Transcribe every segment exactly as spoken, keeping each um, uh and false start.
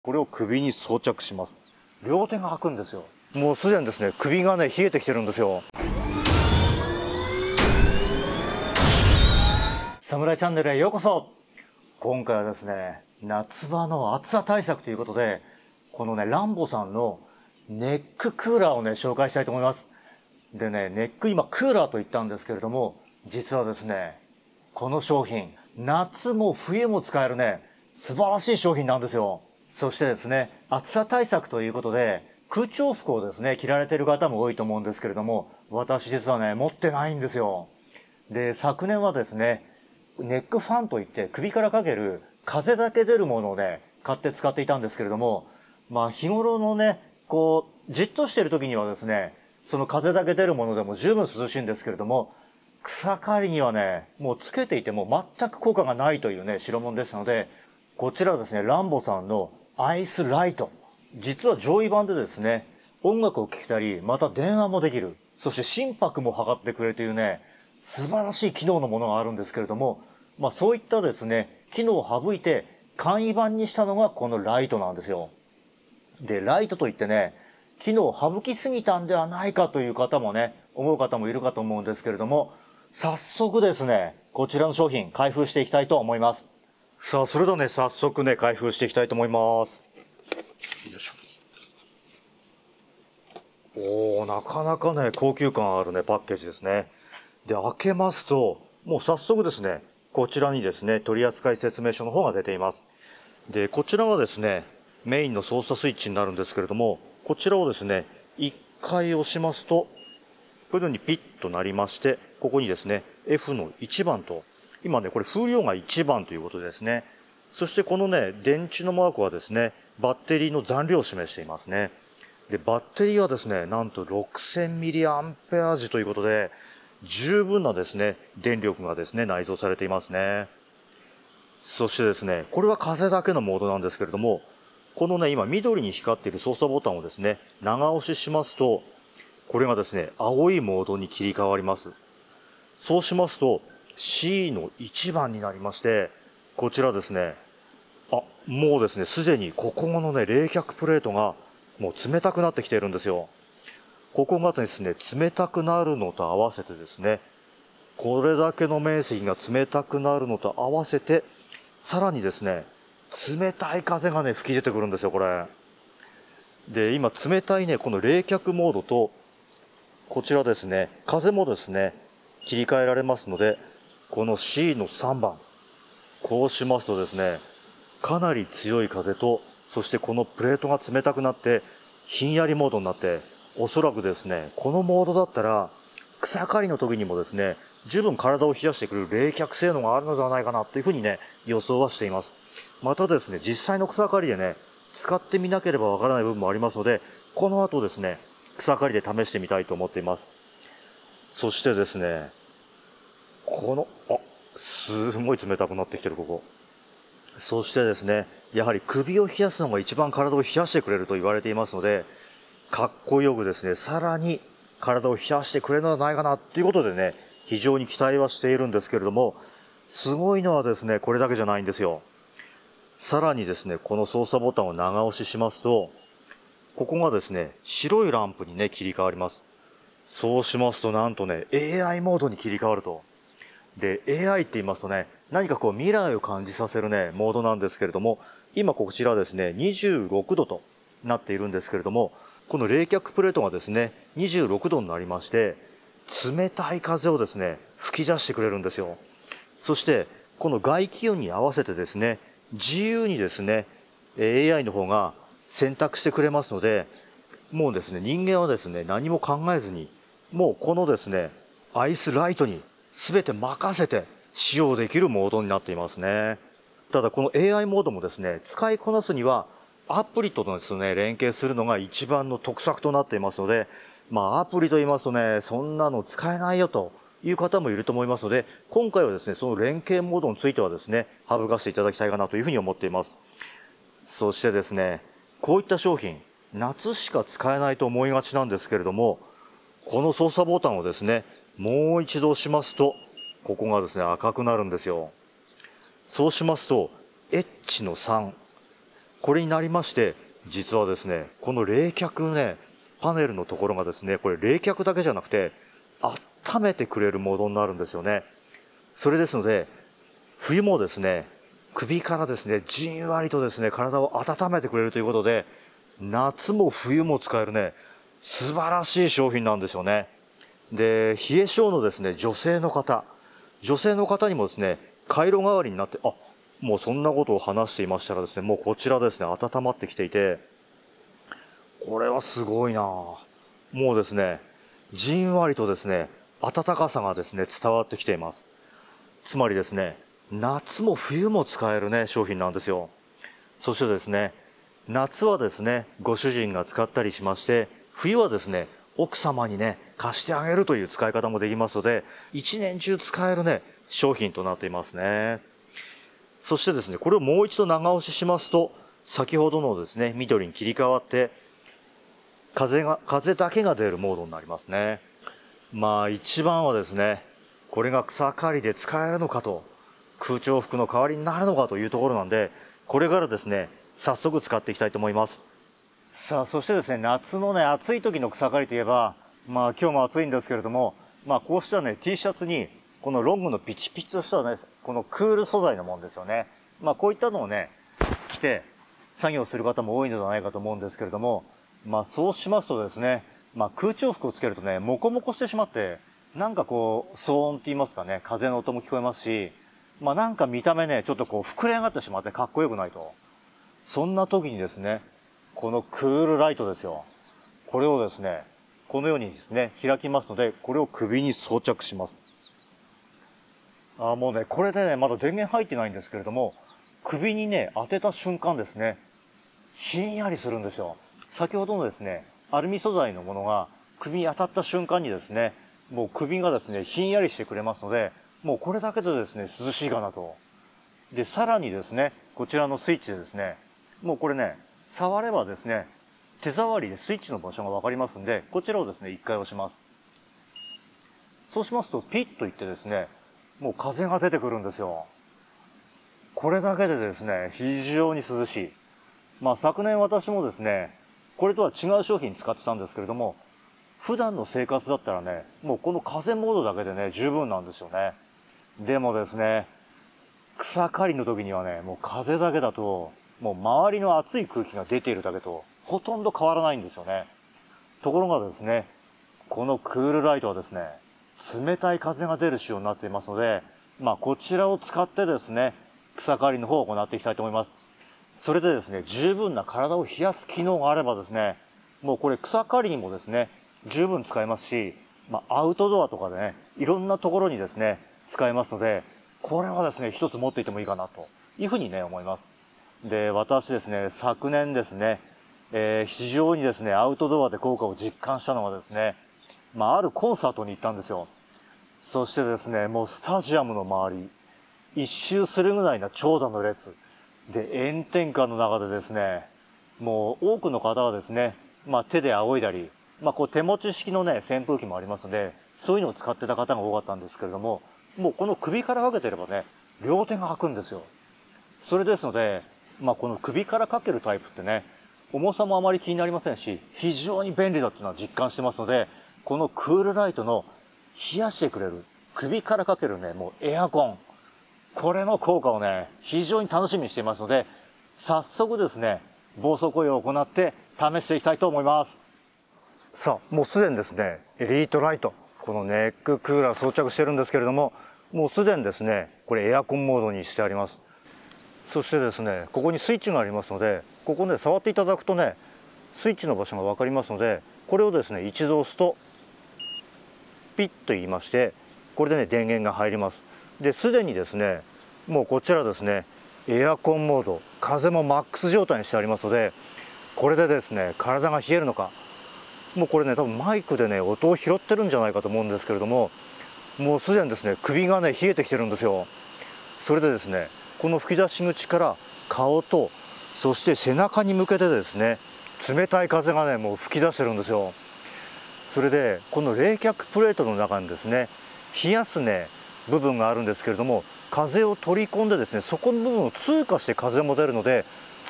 これを首に装着します。両手が開くんですよ。もうすでにですね、首がね、冷えてきてるんですよ。サムライチャンネルへようこそ。今回はですね、夏場の暑さ対策ということで、このね、ランボさんのネッククーラーをね、紹介したいと思います。でね、ネック今クーラーと言ったんですけれども、実はですね、この商品、夏も冬も使えるね、素晴らしい商品なんですよ。そしてですね、暑さ対策ということで、空調服をですね、着られている方も多いと思うんですけれども、私実はね、持ってないんですよ。で、昨年はですね、ネックファンといって首からかける風だけ出るものをね、買って使っていたんですけれども、まあ日頃のね、こう、じっとしている時にはですね、その風だけ出るものでも十分涼しいんですけれども、草刈りにはね、もうつけていても全く効果がないというね、代物でしたので、こちらはですね、ランボさんのアイスライト。実は上位版でですね、音楽を聴けたり、また電話もできる。そして心拍も測ってくれるというね、素晴らしい機能のものがあるんですけれども、まあそういったですね、機能を省いて簡易版にしたのがこのライトなんですよ。で、ライトといってね、機能を省きすぎたんではないかという方もね、思う方もいるかと思うんですけれども、早速ですね、こちらの商品開封していきたいと思います。さあ、それではね、早速ね、開封していきたいと思います。よいしょ。おー、なかなかね、高級感あるね、パッケージですね。で、開けますと、もう早速ですね、こちらにですね、取扱説明書の方が出ています。で、こちらはですね、メインの操作スイッチになるんですけれども、こちらをですね、いっかい押しますと、このようにピッとなりまして、ここにですね、エフ のいちばんと、今ね、これ風量がいちばんということですね。そしてこのね、電池のマークはですね、バッテリーの残量を示していますね。で、バッテリーはですね、なんと ろくせんミリアンペア時ということで、十分なですね、電力がですね、内蔵されていますね。そしてですね、これは風だけのモードなんですけれども、このね、今緑に光っている操作ボタンをですね、長押ししますと、これがですね、青いモードに切り替わります。そうしますと、シー のいちばんになりまして、こちらですね、あ、もうですね、すでにここのね、冷却プレートがもう冷たくなってきているんですよ。ここがですね、冷たくなるのと合わせてですね、これだけの面積が冷たくなるのと合わせて、さらにですね、冷たい風がね、吹き出てくるんですよ、これ。で、今、冷たいね、この冷却モードと、こちらですね、風もですね、切り替えられますので、この シー のさんばん。こうしますとですね、かなり強い風と、そしてこのプレートが冷たくなって、ひんやりモードになって、おそらくですね、このモードだったら、草刈りの時にもですね、十分体を冷やしてくれる冷却性能があるのではないかなというふうにね、予想はしています。またですね、実際の草刈りでね、使ってみなければわからない部分もありますので、この後ですね、草刈りで試してみたいと思っています。そしてですね、この、あ、すごい冷たくなってきてる、ここ。そしてですね、やはり首を冷やすのが一番体を冷やしてくれると言われていますので、かっこよくですね、さらに体を冷やしてくれるのではないかなということでね、非常に期待はしているんですけれども、すごいのはですね、これだけじゃないんですよ。さらにですね、この操作ボタンを長押ししますと、ここがですね、白いランプにね、切り替わります。そうしますと、なんとね、エーアイ モードに切り替わると。で、エーアイ って言いますとね、何かこう未来を感じさせるね、モードなんですけれども、今こちらですね、にじゅうろくどとなっているんですけれども、この冷却プレートがですね、にじゅうろくどになりまして、冷たい風をですね、吹き出してくれるんですよ。そして、この外気温に合わせてですね、自由にですね、エーアイ の方が選択してくれますので、もうですね、人間はですね、何も考えずに、もうこのですね、アイスライトに全て任せて使用できるモードになっていますね。ただこの エーアイ モードもですね、使いこなすにはアプリとですね、連携するのが一番の得策となっていますので、まあアプリと言いますとね、そんなの使えないよという方もいると思いますので、今回はですね、その連携モードについてはですね、省かせていただきたいかなというふうに思っています。そしてですね、こういった商品、夏しか使えないと思いがちなんですけれども、この操作ボタンをですね、もう一度押しますと、ここがですね、赤くなるんですよ。そうしますと、エッチのさん、 これになりまして、実はですね、この冷却ね、パネルのところがですね、これ冷却だけじゃなくて、温めてくれるモードになるんですよね。それですので、冬もですね、首からですね、じんわりとですね、体を温めてくれるということで、夏も冬も使えるね、素晴らしい商品なんですよね。で、冷え性のですね、女性の方、女性の方にもですね、カイロ代わりになって、あ、もうそんなことを話していましたらですね、もうこちらですね、温まってきていて、これはすごいな。もうですね、じんわりとですね、暖かさがですね、伝わってきています。つまりですね、夏も冬も使えるね、商品なんですよ。そしてですね、夏はですね、ご主人が使ったりしまして、冬はですね、奥様にね、貸してあげるという使い方もできますので、一年中使えるね、商品となっていますね。そしてですね、これをもう一度長押ししますと、先ほどのですね、緑に切り替わって、風が、風だけが出るモードになりますね。まあ一番はですね、これが草刈りで使えるのかと、空調服の代わりになるのかというところなんで、これからですね、早速使っていきたいと思います。さあ、そしてですね、夏のね、暑い時の草刈りといえば、まあ今日も暑いんですけれども、まあこうしたね、T シャツに、このロングのピチピチとしたね、このクール素材のものですよね。まあこういったのをね、着て作業する方も多いのではないかと思うんですけれども、まあそうしますとですね、まあ空調服をつけるとね、モコモコしてしまって、なんかこう、騒音って言いますかね、風の音も聞こえますし、まあなんか見た目ね、ちょっとこう膨れ上がってしまってかっこよくないと。そんな時にですね、このクールライトですよ。これをですね、このようにですね、開きますので、これを首に装着します。あ、もうね、これでね、まだ電源入ってないんですけれども、首にね、当てた瞬間ですね、ひんやりするんですよ。先ほどのですね、アルミ素材のものが首に当たった瞬間にですね、もう首がですね、ひんやりしてくれますので、もうこれだけでですね、涼しいかなと。で、さらにですね、こちらのスイッチでですね、もうこれね、触ればですね、手触りでスイッチの場所がわかりますんで、こちらをですね、一回押します。そうしますと、ピッといってですね、もう風が出てくるんですよ。これだけでですね、非常に涼しい。まあ昨年私もですね、これとは違う商品使ってたんですけれども、普段の生活だったらね、もうこの風モードだけでね、十分なんですよね。でもですね、草刈りの時にはね、もう風だけだと、もう周りの熱い空気が出ているだけと、ほとんど変わらないんですよね。ところがですね、このクールライトはですね、冷たい風が出る仕様になっていますので、まあこちらを使ってですね、草刈りの方を行っていきたいと思います。それでですね、十分な体を冷やす機能があればですね、もうこれ草刈りにもですね、十分使えますし、まあアウトドアとかでね、いろんなところにですね、使えますので、これはですね、一つ持っていてもいいかなというふうにね、思います。で、私ですね、昨年ですね、えー、非常にですね、アウトドアで効果を実感したのはですね、まあ、あるコンサートに行ったんですよ。そしてですね、もうスタジアムの周り、一周するぐらいな長蛇の列。で、炎天下の中でですね、もう多くの方がですね、まあ手で仰いだり、まあこう手持ち式のね、扇風機もありますので、そういうのを使ってた方が多かったんですけれども、もうこの首からかけてればね、両手が空くんですよ。それですので、まあこの首からかけるタイプってね、重さもあまり気になりませんし、非常に便利だっていうのは実感してますので、このクールライトの冷やしてくれる、首からかけるね、もうエアコン。これの効果をね、非常に楽しみにしていますので、早速ですね、暴走行為を行って試していきたいと思います。さあ、もうすでにですね、エリートライト、このネッククーラー装着してるんですけれども、もうすでにですね、これエアコンモードにしてあります。そしてですね、ここにスイッチがありますので、ここね、触っていただくとね、スイッチの場所が分かりますので、これをですね、一度押すと、ピッと言いまして、これでね、電源が入ります。で、すでにですね、もうこちらですね、エアコンモード、風もマックス状態にしてありますので、これでですね、体が冷えるのか、もうこれね、多分マイクでね、音を拾ってるんじゃないかと思うんですけれども、もうすでにですね、首がね、冷えてきてるんですよ。それでですね、この吹き出し口から顔と、そして背中に向けてですね、冷たい風がね、もう吹き出してるんですよ。それで、この冷却プレートの中にですね、冷やすね、部分があるんですけれども、風を取り込んでですね、そこの部分を通過して風も出るので、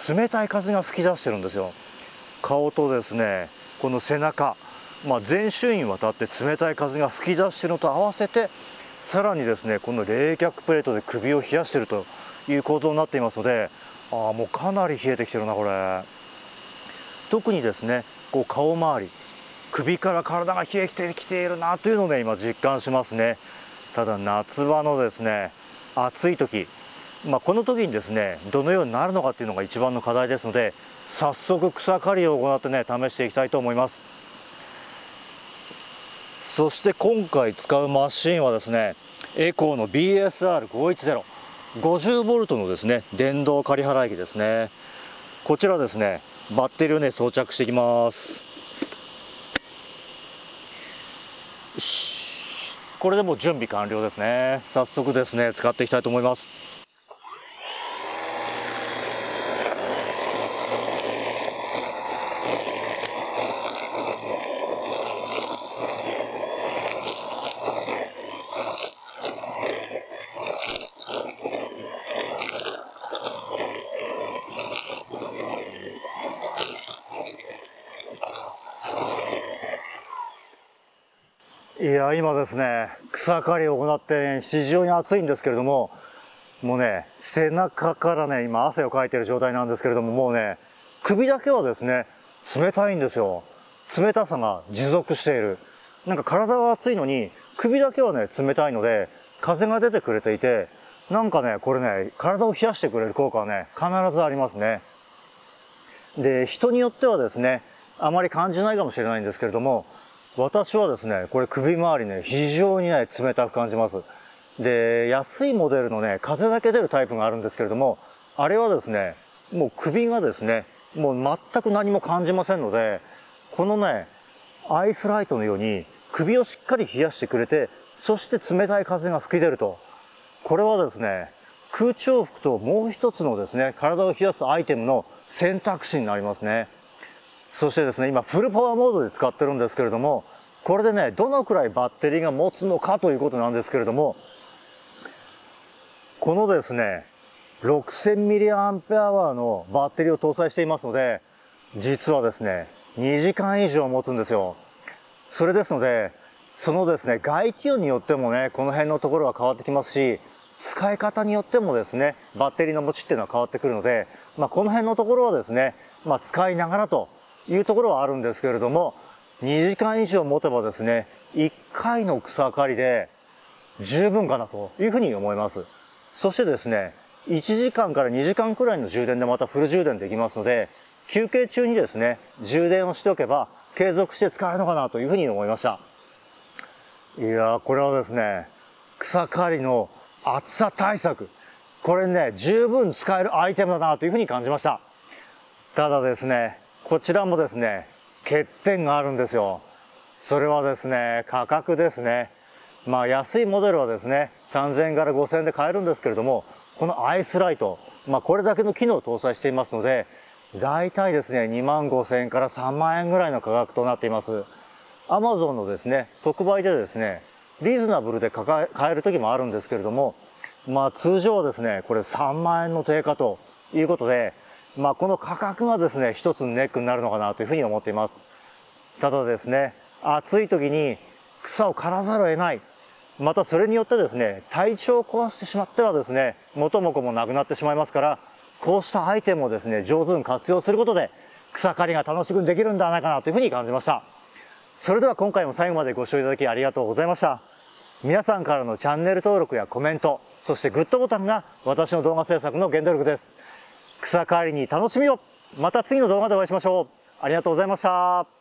冷たい風が吹き出してるんですよ。顔とですねこの背中、まあ、全周囲にわたって冷たい風が吹き出しているのと合わせて、さらにですねこの冷却プレートで首を冷やしているという構造になっていますので、あーもうかなり冷えてきてるなこれ。特にですねこう顔周り、首から体が冷えてきているなというのをね今実感しますね。ただ夏場のですね暑い時、まあ、この時にですねどのようになるのかっていうのが一番の課題ですので、早速草刈りを行ってね試していきたいと思います。そして今回使うマシンはですねエコーの ビーエスアールごひゃくじゅう ごじゅうボルトのですね電動刈り払い機ですね。こちらですねバッテリーをね装着していきます。よし、これでもう準備完了ですね。早速ですね使っていきたいと思います。いや今ですね草刈りを行って、ね、非常に暑いんですけれども、もうね背中からね今汗をかいている状態なんですけれども、もうね首だけはですね冷たいんですよ。冷たさが持続している。なんか体は暑いのに首だけはね冷たいので風が出てくれていて、なんかねこれね体を冷やしてくれる効果はね必ずありますね。で人によってはですねあまり感じないかもしれないんですけれども、私はですねこれ首周りね非常にね冷たく感じます。で安いモデルのね風だけ出るタイプがあるんですけれども、あれはですねもう首がですねもう全く何も感じませんので、このねアイスライトのように首をしっかり冷やしてくれて、そして冷たい風が吹き出ると、これはですね空調服ともう一つのですね体を冷やすアイテムの選択肢になりますね。そしてですね今フルパワーモードで使ってるんですけれども、これでねどのくらいバッテリーが持つのかということなんですけれども、このですねろくせんミリアンペアワーのバッテリーを搭載していますので、実はですねにじかん以上持つんですよ。それですのでそのですね外気温によってもねこの辺のところは変わってきますし、使い方によってもですねバッテリーの持ちっていうのは変わってくるので、まあ、この辺のところはですね、まあ、使いながらというところはあるんですけれども、にじかん以上持てばですねいっかいの草刈りで十分かなというふうに思います。そしてですねいちじかんからにじかんくらいの充電でまたフル充電できますので、休憩中にですね充電をしておけば継続して使えるのかなというふうに思いました。いやーこれはですね草刈りの暑さ対策、これね十分使えるアイテムだなというふうに感じました。ただですねこちらもですね欠点があるんですよ。それはですね価格ですね。まあ安いモデルはですねさんぜんえんからごせんえんで買えるんですけれども、このアイスライト、まあこれだけの機能を搭載していますので、だいたいですねにまんごせんえんからさんまんえんぐらいの価格となっています。アマゾンのですね特売でですねリーズナブルで買える時もあるんですけれども、まあ通常はですねこれさんまんえんの定価ということで、まあこの価格がですね一つのネックになるのかなというふうに思っています。ただですね暑い時に草を刈らざるを得ない、またそれによってですね体調を壊してしまってはですね元も子もなくなってしまいますから、こうしたアイテムをですね上手に活用することで草刈りが楽しくできるんではないかなというふうに感じました。それでは今回も最後までご視聴いただきありがとうございました。皆さんからのチャンネル登録やコメント、そしてグッドボタンが私の動画制作の原動力です。草刈りに楽しみを。また次の動画でお会いしましょう。ありがとうございました。